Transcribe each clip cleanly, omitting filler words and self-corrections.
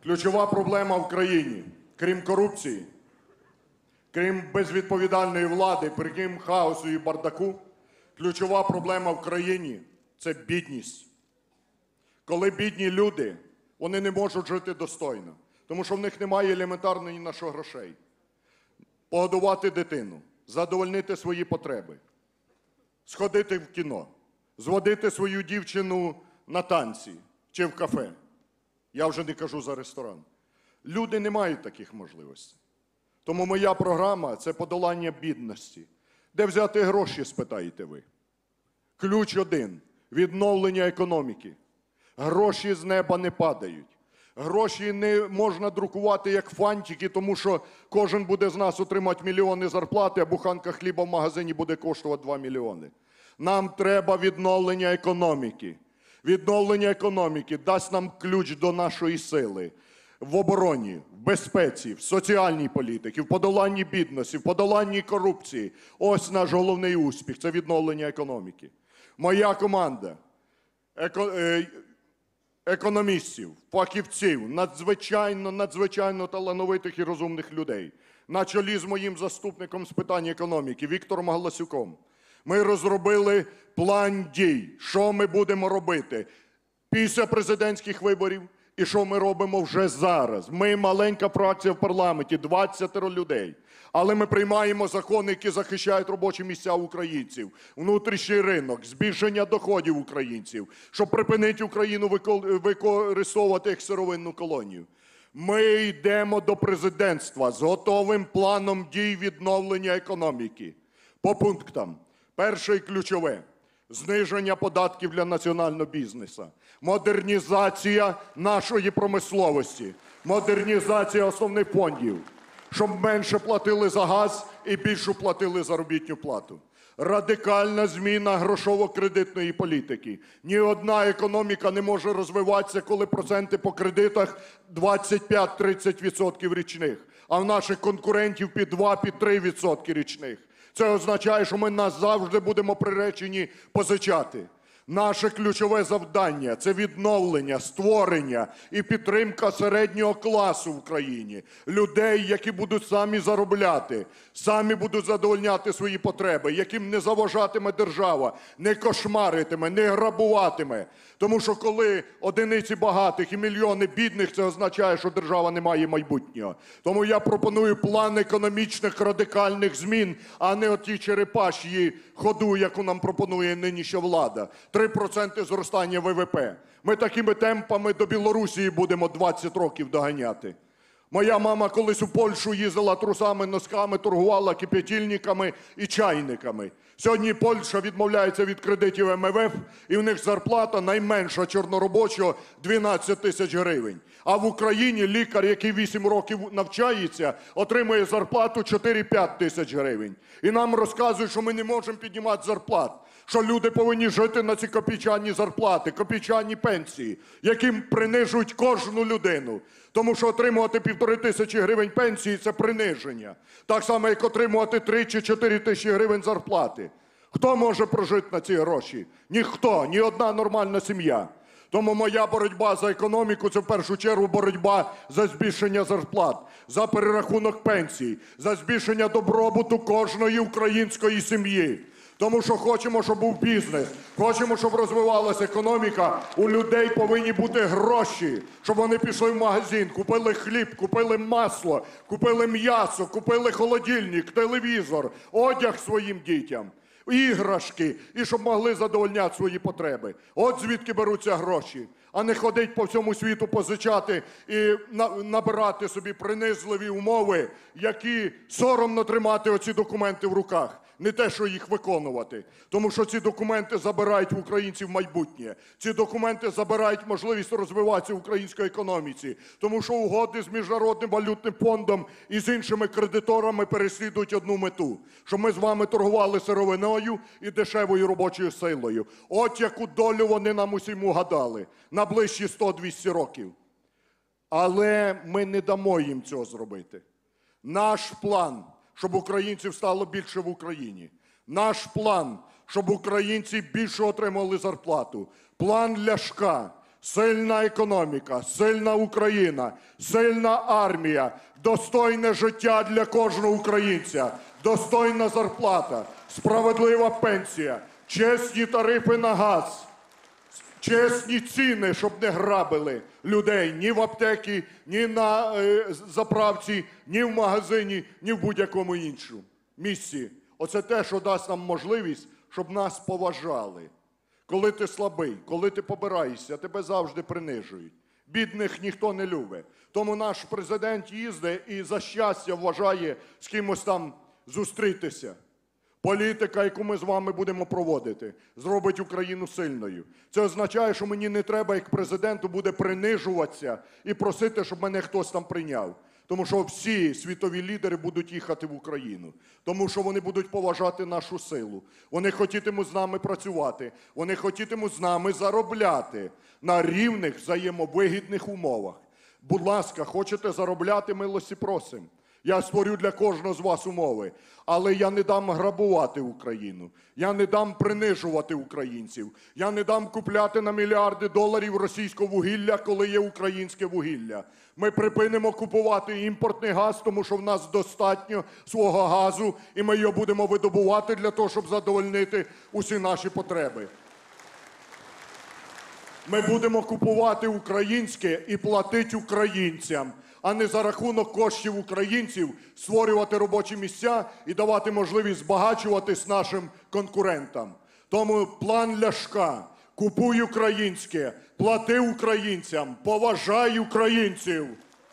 Ключова проблема в країні, крім корупції, крім безвідповідальної влади, крім хаосу і бардаку, ключова проблема в країні – це бідність. Коли бідні люди, вони не можуть жити достойно, тому що в них немає елементарно ні на що грошей. Погодувати дитину, задовольнити свої потреби, сходити в кіно, зводити свою дівчину на танці чи в кафе. Я вже не кажу за ресторан. Люди не мають таких можливостей. Тому моя програма – це подолання бідності. Де взяти гроші, спитаєте ви? Ключ один – відновлення економіки. Гроші з неба не падають. Гроші не можна друкувати як фантики, тому що кожен буде з нас отримати мільйони зарплати, а буханка хліба в магазині буде коштувати 2 мільйони. Нам треба відновлення економіки. Відновлення економіки дасть нам ключ до нашої сили в обороні, в безпеці, в соціальній політиці, в подоланні бідності, в подоланні корупції. Ось наш головний успіх – це відновлення економіки. Моя команда економістів, фахівців, надзвичайно талановитих і розумних людей, на чолі з моїм заступником з питань економіки Віктором Галасюком, ми розробили план дій, що ми будемо робити після президентських виборів і що ми робимо вже зараз. Ми маленька фракція в парламенті, 20 людей. Але ми приймаємо закони, які захищають робочі місця українців, внутрішній ринок, збільшення доходів українців, щоб припинити Україну використовувати як сировинну колонію. Ми йдемо до президентства з готовим планом дій відновлення економіки. По пунктам. Перше і ключове – зниження податків для національного бізнесу, модернізація нашої промисловості, модернізація основних фондів, щоб менше платили за газ і більше платили заробітну плату. Радикальна зміна грошово-кредитної політики. Ні одна економіка не може розвиватися, коли проценти по кредитах 25-30% річних, а в наших конкурентів під 2-3% річних. Це означає, що ми назавжди будемо приречені позичати. Наше ключове завдання – це відновлення, створення і підтримка середнього класу в країні. Людей, які будуть самі заробляти, самі будуть задовольняти свої потреби, яким не заважатиме держава, не кошмаритиме, не грабуватиме. Тому що коли одиниці багатих і мільйони бідних, це означає, що держава не має майбутнього. Тому я пропоную план економічних радикальних змін, а не оті черепаш'ї ходу, яку нам пропонує нинішня влада. 3% зростання ВВП. Ми такими темпами до Білорусі будемо 20 років доганяти. Моя мама колись у Польщу їздила трусами, носками, торгувала кип'ятильниками і чайниками. Сьогодні Польща відмовляється від кредитів МВФ, і в них зарплата найменша чорноробочого – 12 тисяч гривень. А в Україні лікар, який 8 років навчається, отримує зарплату 4-5 тисяч гривень. І нам розказують, що ми не можемо піднімати зарплат, що люди повинні жити на ці копійчані зарплати, копійчані пенсії, яким принижують кожну людину. Тому що отримувати 1500 гривень пенсії – це приниження. Так само, як отримувати 3 чи 4 тисячі гривень зарплати. Хто може прожити на ці гроші? Ніхто, ні одна нормальна сім'я. Тому моя боротьба за економіку – це в першу чергу боротьба за збільшення зарплат, за перерахунок пенсій, за збільшення добробуту кожної української сім'ї. Тому що хочемо, щоб був бізнес, хочемо, щоб розвивалася економіка, у людей повинні бути гроші, щоб вони пішли в магазин, купили хліб, купили масло, купили м'ясо, купили холодильник, телевізор, одяг своїм дітям, іграшки, і щоб могли задовольняти свої потреби. От звідки беруться гроші, а не ходить по всьому світу позичати і набирати собі принизливі умови, які соромно тримати оці документи в руках. Не те, що їх виконувати. Тому що ці документи забирають в українців майбутнє. Ці документи забирають можливість розвиватися в українській економіці. Тому що угоди з Міжнародним валютним фондом і з іншими кредиторами переслідують одну мету. Щоб ми з вами торгували сировиною і дешевою робочою силою. От яку долю вони нам усім угадали. На ближчі 100-200 років. Але ми не дамо їм цього зробити. Наш план – щоб українців стало більше в Україні. Наш план, щоб українці більше отримали зарплату. План Ляшка сильна економіка, сильна Україна, сильна армія, достойне життя для кожного українця, достойна зарплата, справедлива пенсія, чесні тарифи на газ, чесні ціни, щоб не грабили людей ні в аптеці, ні на заправці, ні в магазині, ні в будь-якому іншому місці. Оце те, що дасть нам можливість, щоб нас поважали. Коли ти слабий, коли ти побираєшся, тебе завжди принижують. Бідних ніхто не любить. Тому наш президент їздить і за щастя вважає з кимось там зустрітися. Політика, яку ми з вами будемо проводити, зробить Україну сильною. Це означає, що мені не треба, як президенту, буде принижуватися і просити, щоб мене хтось там прийняв. Тому що всі світові лідери будуть їхати в Україну. Тому що вони будуть поважати нашу силу. Вони хотітимуть з нами працювати. Вони хотітимуть з нами заробляти на рівних взаємовигідних умовах. Будь ласка, хочете заробляти, милості просимо. Я створю для кожного з вас умови. Але я не дам грабувати Україну. Я не дам принижувати українців. Я не дам купляти на мільярди доларів російського вугілля, коли є українське вугілля. Ми припинимо купувати імпортний газ, тому що в нас достатньо свого газу, і ми його будемо видобувати для того, щоб задовольнити усі наші потреби. Ми будемо купувати українське і платити українцям, а не за рахунок коштів українців створювати робочі місця і давати можливість збагачуватись нашим конкурентам. Тому план Ляшка – купуй українське, плати українцям, поважай українців.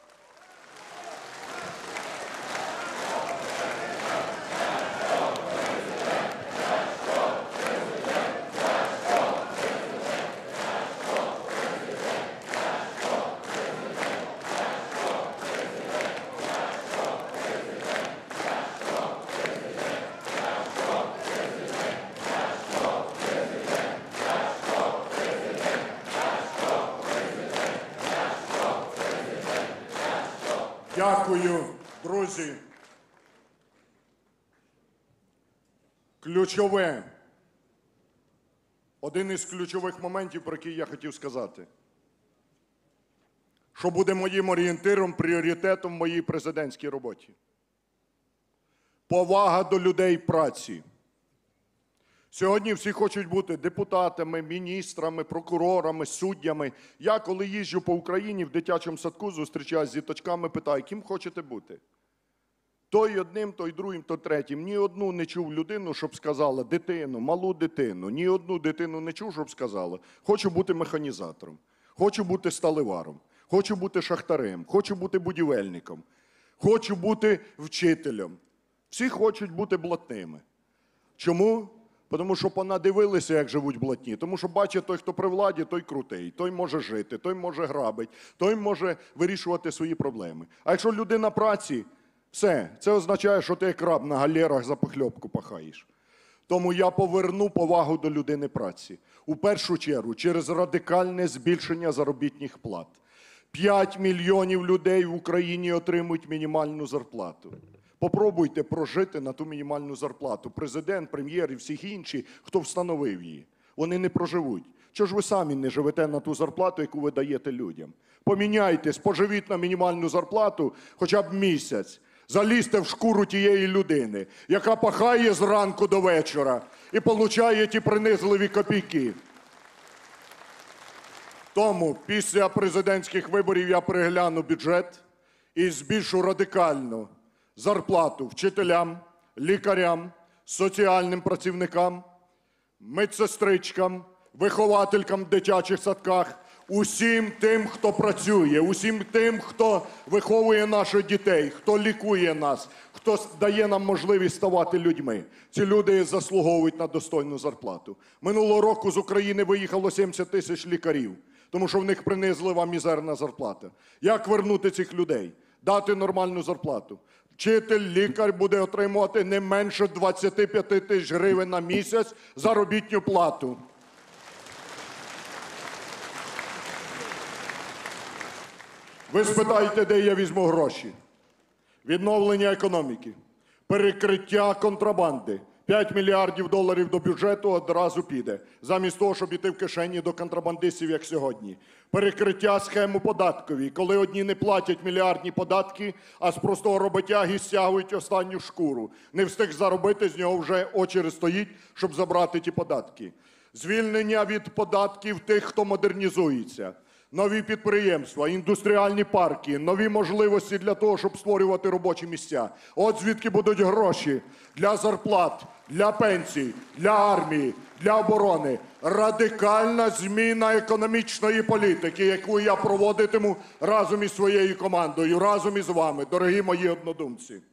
Дякую, друзі. Ключове. Один із ключових моментів, про який я хотів сказати. Що буде моїм орієнтиром, пріоритетом в моїй президентській роботі. Повага до людей праці. Сьогодні всі хочуть бути депутатами, міністрами, прокурорами, суддями. Я, коли їжджу по Україні, в дитячому садку зустрічаюся з діточками, питаю, ким хочете бути? Той одним, той другим, той третім. Ні одну не чув людину, щоб сказала, дитину, малу дитину. Ні одну дитину не чув, щоб сказала, хочу бути механізатором, хочу бути сталеваром, хочу бути шахтарем, хочу бути будівельником, хочу бути вчителем. Всі хочуть бути блатними. Чому? Тому що понадивилися, як живуть блатні. Тому що бачить, той, хто при владі, той крутий, той може жити, той може грабити, той може вирішувати свої проблеми. А якщо людина праці, все, це означає, що ти як раб на галерах за похльопку пахаєш. Тому я поверну повагу до людини праці. У першу чергу, через радикальне збільшення заробітних плат. 5 мільйонів людей в Україні отримують мінімальну зарплату. Попробуйте прожити на ту мінімальну зарплату. Президент, прем'єр і всіх інші, хто встановив її. Вони не проживуть. Чого ж ви самі не живете на ту зарплату, яку ви даєте людям? Поміняйтесь, поживіть на мінімальну зарплату хоча б місяць. Залізьте в шкуру тієї людини, яка пахає зранку до вечора і получає ті принизливі копійки. Тому після президентських виборів я перегляну бюджет і збільшу радикально зарплату вчителям, лікарям, соціальним працівникам, медсестричкам, вихователькам в дитячих садках, усім тим, хто працює, усім тим, хто виховує наших дітей, хто лікує нас, хто дає нам можливість ставати людьми. Ці люди заслуговують на достойну зарплату. Минулого року з України виїхало 70 тисяч лікарів, тому що в них принизлива мізерна зарплата. Як вернути цих людей? Дати нормальну зарплату. Вчитель, лікар буде отримувати не менше 25 тисяч гривень на місяць заробітну плату. Ви спитаєте, де я візьму гроші? Відновлення економіки, перекриття контрабанди, 5 мільярдів доларів до бюджету одразу піде, замість того, щоб іти в кишені до контрабандистів, як сьогодні. Перекриття схем у податковій, коли одні не платять мільярдні податки, а з простого роботяги стягують останню шкуру. Не встиг заробити, з нього вже очередь стоїть, щоб забрати ті податки. Звільнення від податків тих, хто модернізується. Нові підприємства, індустріальні парки, нові можливості для того, щоб створювати робочі місця. От звідки будуть гроші для зарплат, для пенсій, для армії, для оборони. Радикальна зміна економічної політики, яку я проводитиму разом із своєю командою, разом із вами, дорогі мої однодумці.